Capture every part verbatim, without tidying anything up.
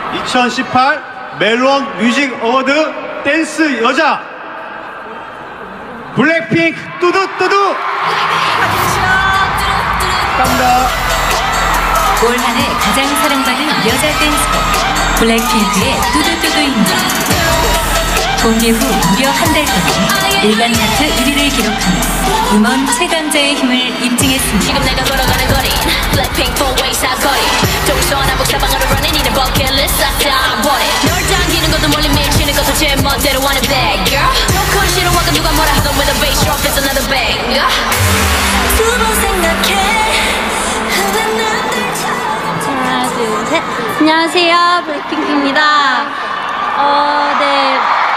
이천십팔 멜론 뮤직 어워드 댄스 여자 블랙핑크 뚜두뚜두. 감사합니다. 올 한 해 가장 사랑받은 여자 댄스곡 블랙핑크의 뚜두뚜두입니다. 공개 후 무려 한 달 동안 일간 차트 일 위를 기록하며 음원 최강자의 힘을 입증했습니다. 지금 내가 걸어가는 거리 블랙핑크 포웨이 사거리 동서나 북서방으로 running in the bucket list 싹다 버려 널 당기는 것도 멀리 밀치는 것도 제 멋대로 하는 bad girl 너건 싫어하고 누가 뭐라 하던 with a bass drop it's another banger 두 번 생각해 하나 둘 셋. 안녕하세요, 블랙핑크입니다. 어, 네.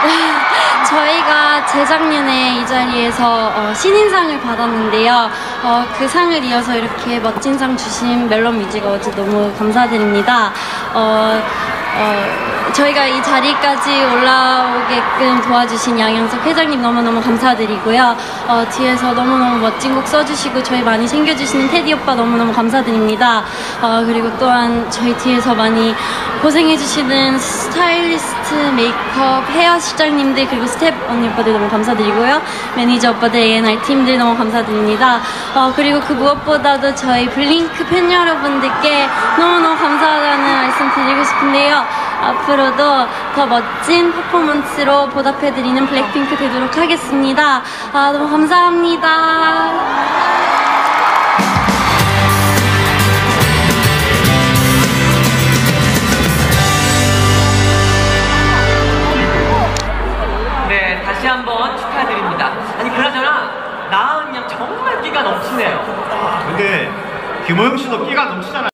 저희가 재작년에 이 자리에서 어, 신인상을 받았는데요. 어, 그 상을 이어서 이렇게 멋진 상 주신 멜론 뮤직 어워즈 너무 감사드립니다. 어, 어, 저희가 이 자리까지 올라오게끔 도와주신 양양석 회장님 너무너무 감사드리고요. 어, 뒤에서 너무너무 멋진 곡 써주시고 저희 많이 챙겨주시는 테디 오빠 너무너무 감사드립니다. 어, 그리고 또한 저희 뒤에서 많이 고생해주시는 스타일리스트, 메이크업, 헤어 실장님들 그리고 스텝 언니 오빠들 너무 감사드리고요. 매니저 오빠들, 에이엔알 팀들 너무 감사드립니다. 어, 그리고 그 무엇보다도 저희 블링크 팬 여러분들께 너무너무 감사하다는 말씀 드리고 싶은데요. 앞으로도 더 멋진 퍼포먼스로 보답해드리는 블랙핑크 되도록 하겠습니다. 아, 너무 감사합니다. 네, 다시 한번 축하드립니다. 아니, 그나저나 나은 양 정말 끼가 넘치네요. 근데 김호영 씨도 끼가 넘치잖아요.